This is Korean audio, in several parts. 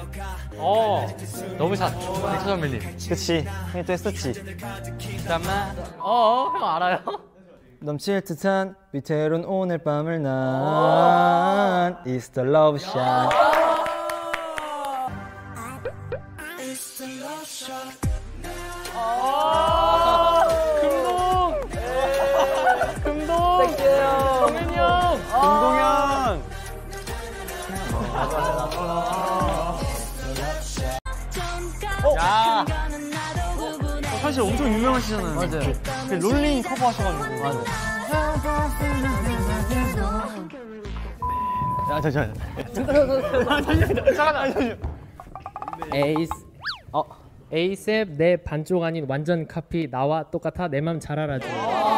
너무 차정밀님. 그치, 형이 또 했었지. 잠깐만. 형 알아요? 넘칠 듯한 위태로운 오늘 밤을 난 It's the love shot. 정민이 형! 금동현! 야! 사실 엄청 유명하시잖아요. 맞아요. 그 롤링 커버 하셔가지고. 맞아요. 야, 잠시만요. 에이셉 내 반쪽 아닌 완전 카피 나와 똑같아 내 맘 잘 알아줘.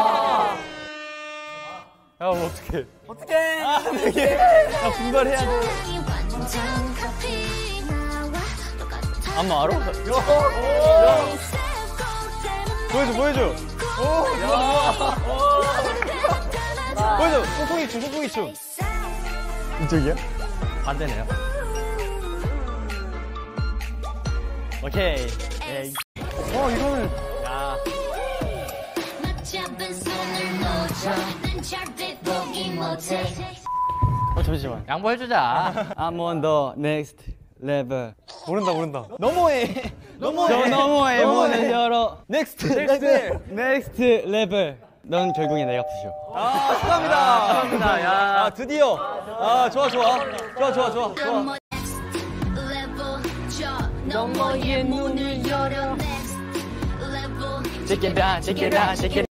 야, 어떡해. 어떡해. 나 분발해야 돼. 안마 알아? 보여줘. 보여줘. 뽕뽕이 춤. 이쪽이야? 반대네요. 오케이. 이거는. 야. 잠시만. 양보해주자. I'm on the next level. 모른다. 너무해. 저 너무해. 문을 열어. Next level. 넌 결국에 내가 부셔. 축하합니다. 야. 드디어. 좋아. 너머의 문을 열어. Check it down.